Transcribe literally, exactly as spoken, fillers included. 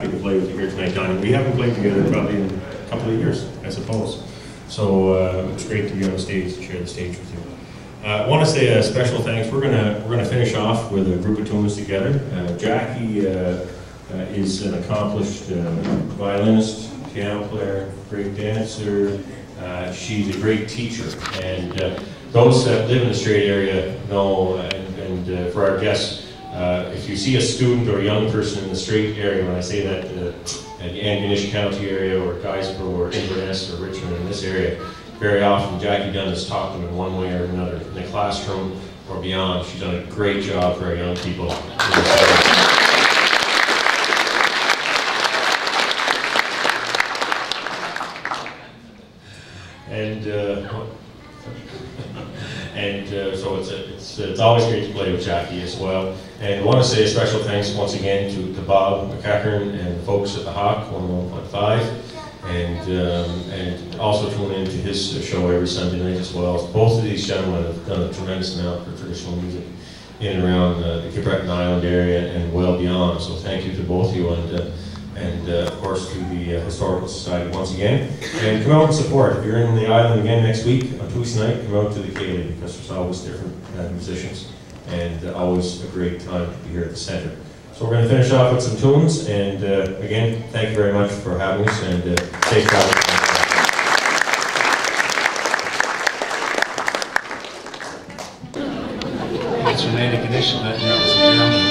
to play with you here tonight, Don. We haven't played together probably in a couple of years, I suppose. So uh, it's great to be on the stage, to share the stage with you. Uh, I want to say a special thanks. We're gonna we're gonna finish off with a group of tunes together. Uh, Jackie uh, uh, is an accomplished uh, violinist, piano player, great dancer. Uh, she's a great teacher, and uh, those that live in the Strait area know. And, and uh, for our guests, uh, if you see a student or a young person in the Strait area, when I say that, uh, in the Antigonish County area, or Guysborough, or Inverness, or Richmond, in this area, very often Jackie Dunn has taught them in one way or another, in the classroom or beyond. She's done a great job for our young people. And uh, and uh, so it's, a, it's it's always great to play with Jackie as well. And I want to say a special thanks once again to, to Bob McCackern and the folks at the Hawk one oh one point five. And, um, and also tune in to his show every Sunday night as well. Both of these gentlemen have done a tremendous amount for traditional music in and around uh, the Kibreton Island area and well beyond. So thank you to both of you, and, uh, and uh, of course to the uh, Historical Society once again. And come out and support. If you're in the island again next week, on Tuesday night, come out to the Ceilidh, because there's always different uh, musicians, and uh, always a great time to be here at the centre. So we're going to finish off with some tunes, and uh, again, thank you very much for having us, and uh, safe travel. It's from Antigonish, and that